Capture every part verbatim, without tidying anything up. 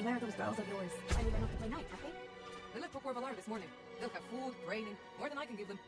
where are those girls of yours? I leave enough to play night, have they? They left Brookwer Valar this morning. They'll have food, training, more than I can give them.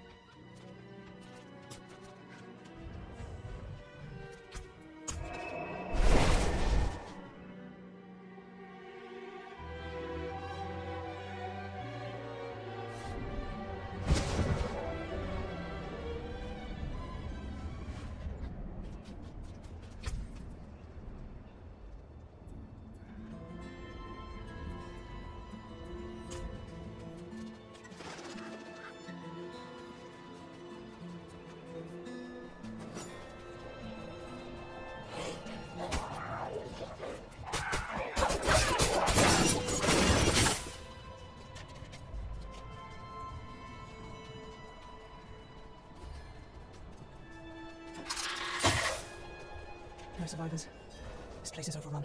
No survivors. This place is overrun.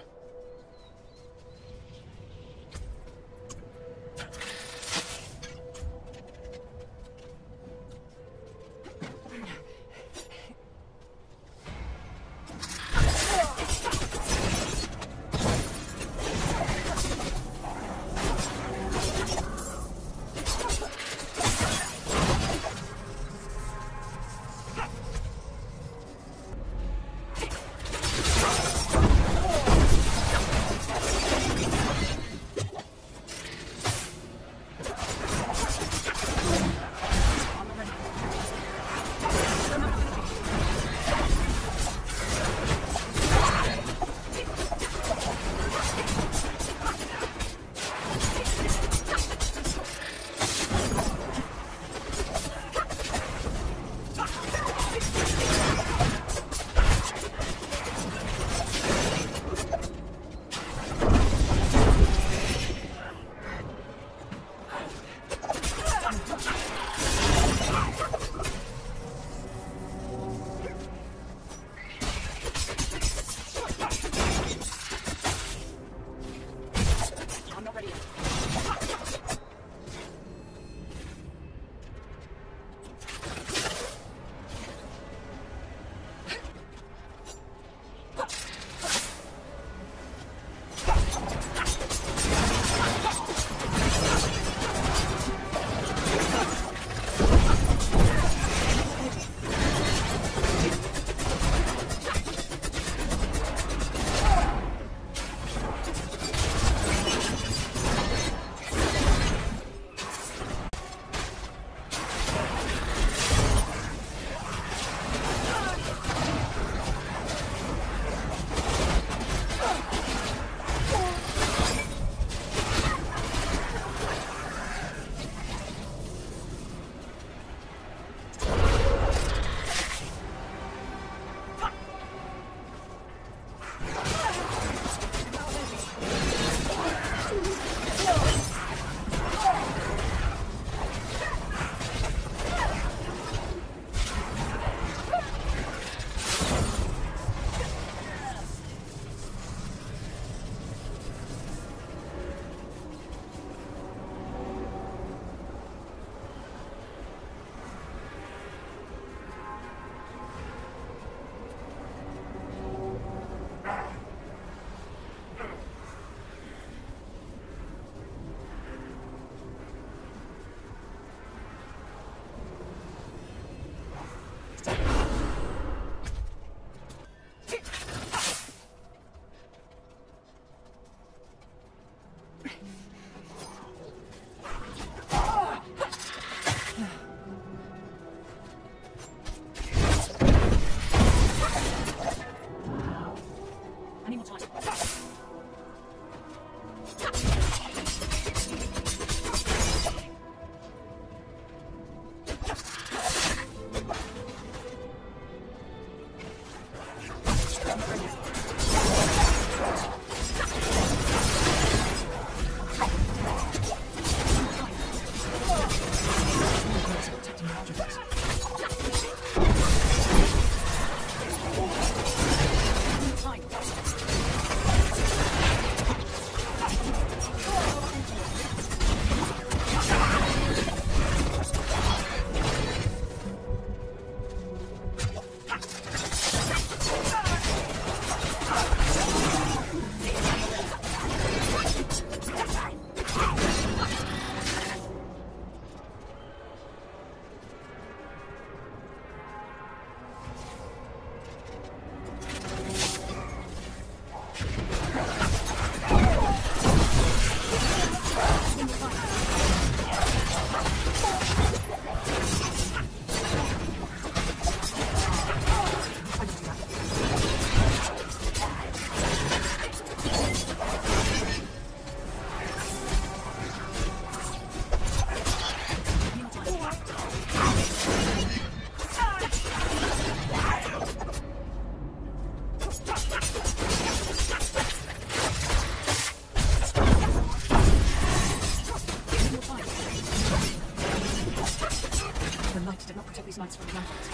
The light did not protect these knights from the ramparts.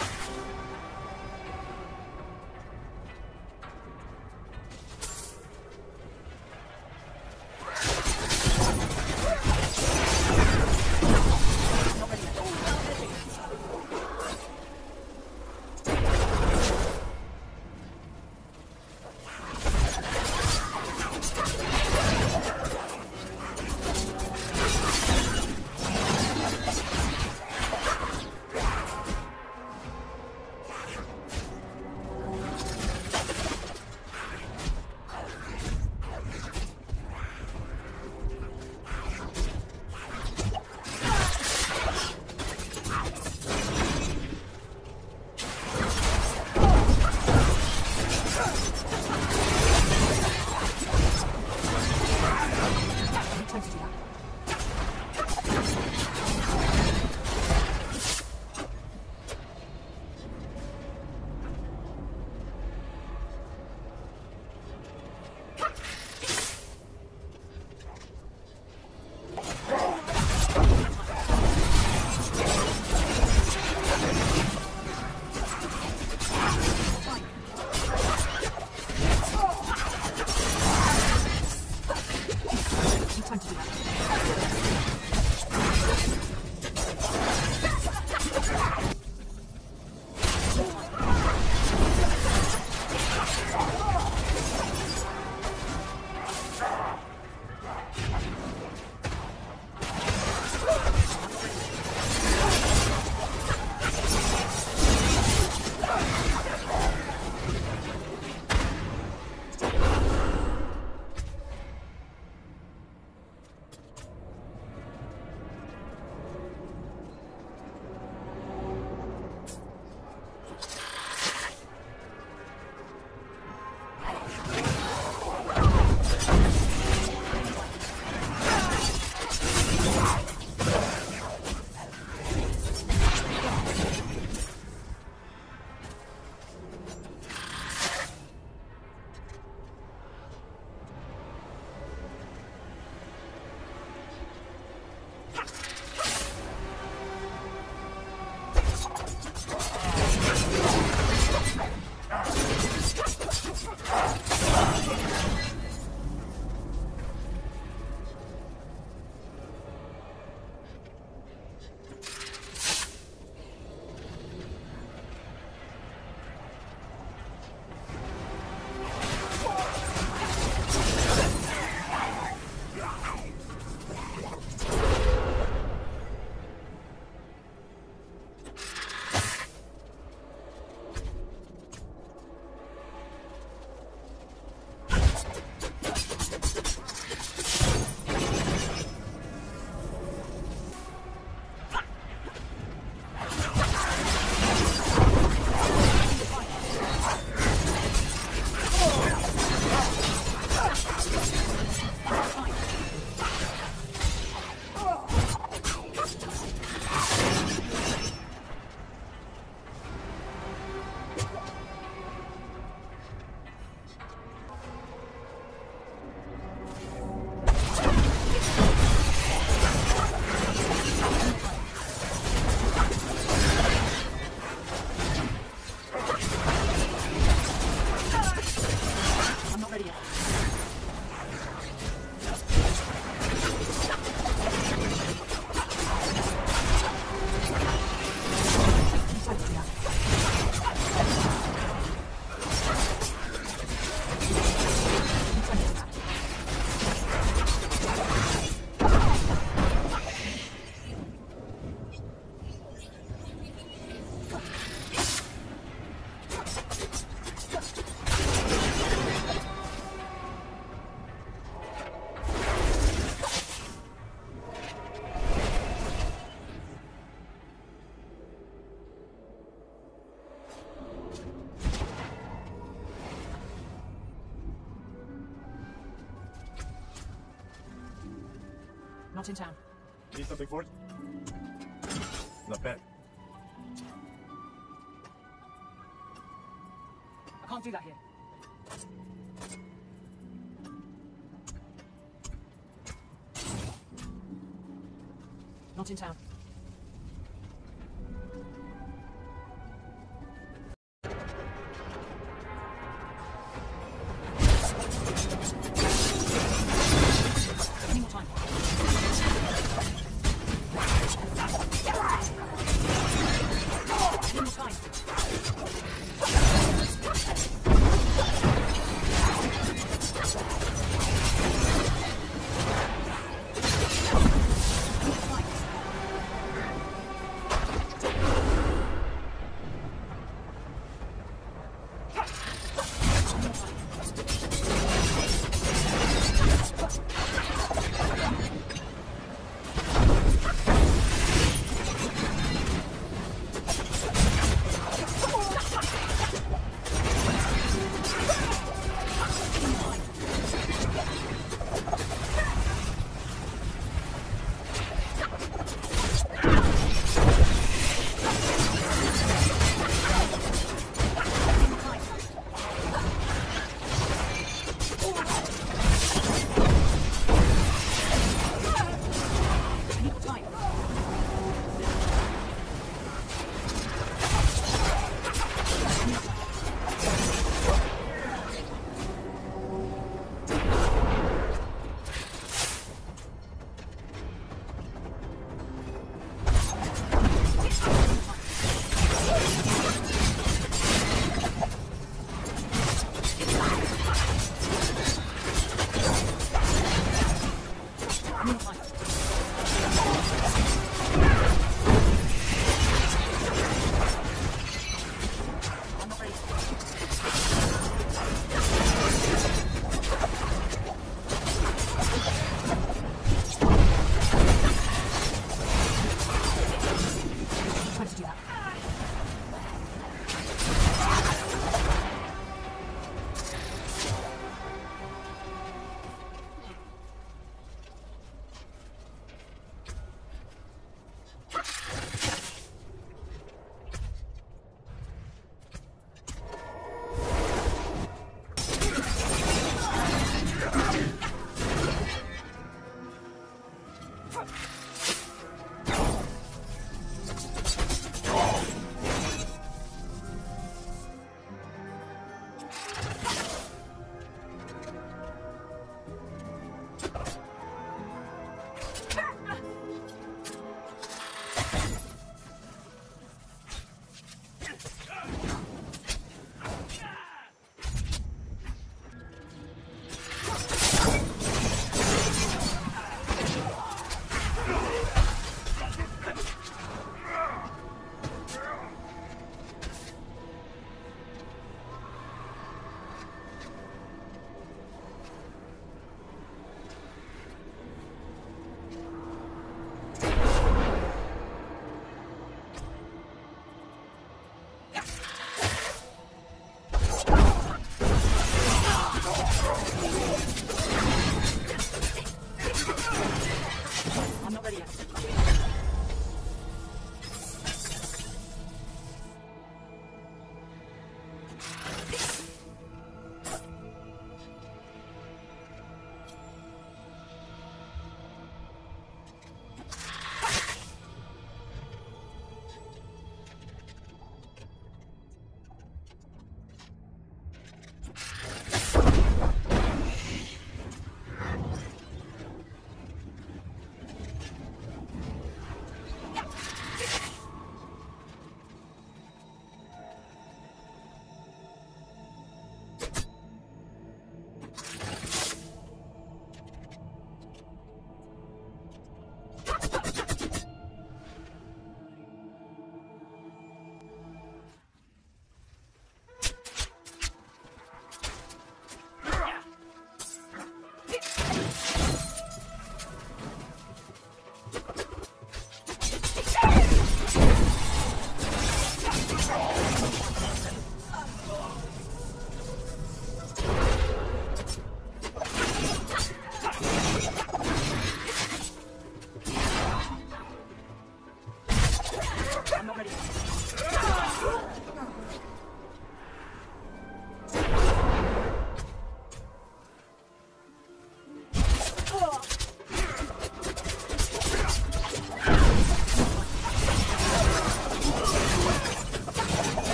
Not in town. Need something for it? Not bad. I can't do that here. Not in town.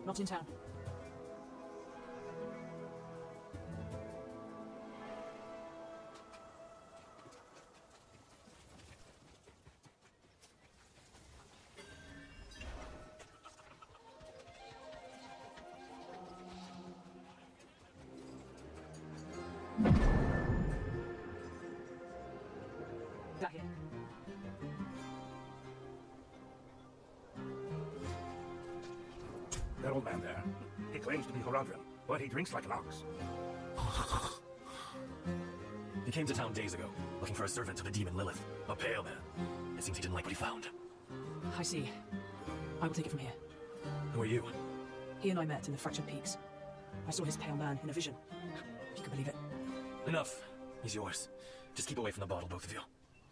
Not in town. That here. That old man there. He claims to be Horadrim, but he drinks like an ox. He came to town days ago, looking for a servant to the demon Lilith, a pale man. It seems he didn't like what he found. I see. I will take it from here. Who are you? He and I met in the Fractured Peaks. I saw his pale man in a vision. If you can believe it. Enough. He's yours. Just keep away from the bottle, both of you.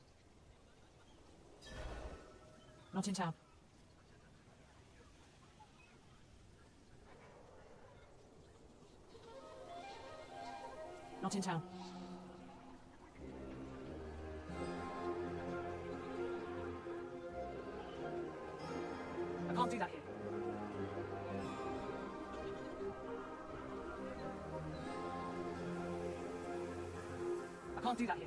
Not in town. Not in town. I can't do that here. I can't do that here.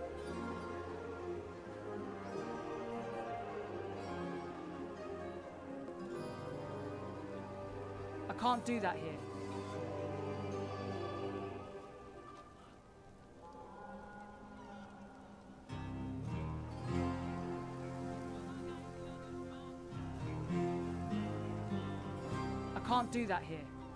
I can't do that here. I can't do that here.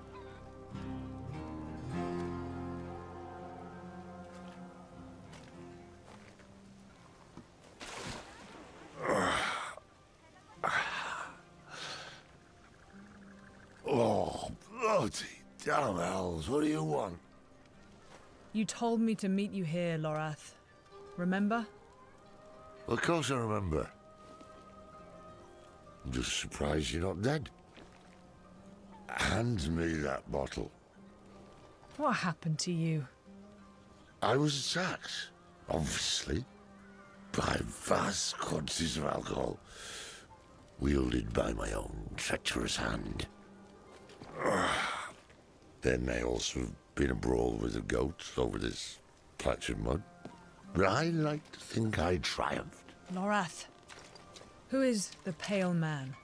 Oh, bloody damn hells, what do you want? You told me to meet you here, Lorath. Remember? Of course I remember. I'm just surprised you're not dead. Hand me that bottle. What happened to you? I was attacked, obviously, by vast quantities of alcohol, wielded by my own treacherous hand. There may also have been a brawl with the goats over this patch of mud, but I like to think I triumphed. Lorath. Who is the Pale Man?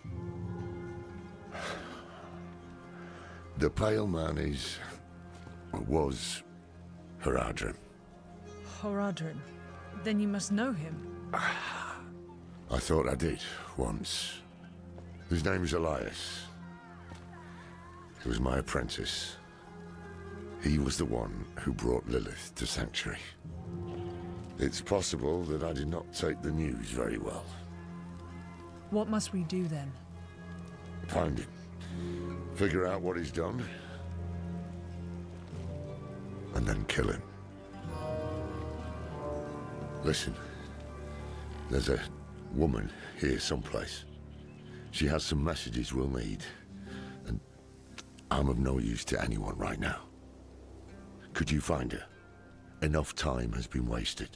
The Pale Man is... was... Horadrim. Horadrim. Then you must know him. I thought I did, once. His name's Elias. He was my apprentice. He was the one who brought Lilith to Sanctuary. It's possible that I did not take the news very well. What must we do then? Find him. Figure out what he's done. And then kill him. Listen. There's a woman here someplace. She has some messages we'll need. And I'm of no use to anyone right now. Could you find her? Enough time has been wasted.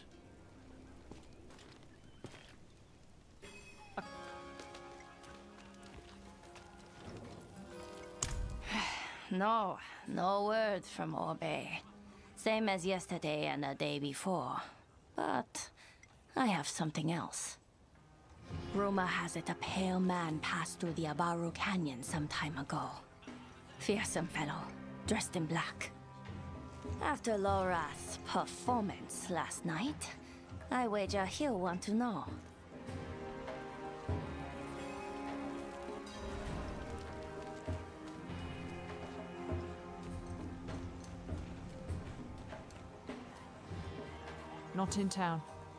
No, no word from Orbe. Same as yesterday and the day before. But I have something else. Rumor has it a pale man passed through the Abaru Canyon some time ago. Fearsome fellow, dressed in black. After Lorath's performance last night, I wager he'll want to know. Not in town.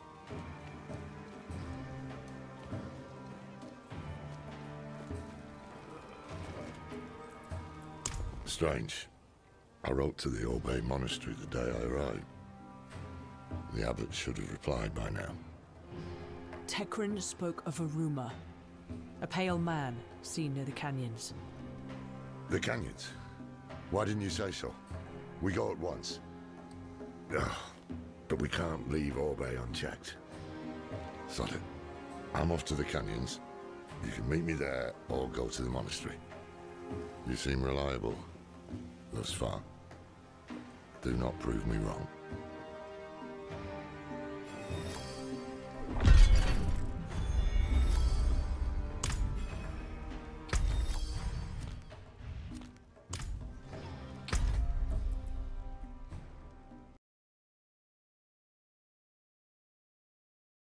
Strange. I wrote to the Orbe Monastery the day I arrived. The abbot should have replied by now. Tekrin spoke of a rumor. A pale man seen near the canyons. The canyons? Why didn't you say so? We go at once. Ugh, but we can't leave Orbe unchecked. Sod it. I'm off to the canyons. You can meet me there or go to the monastery. You seem reliable thus far. Do not prove me wrong.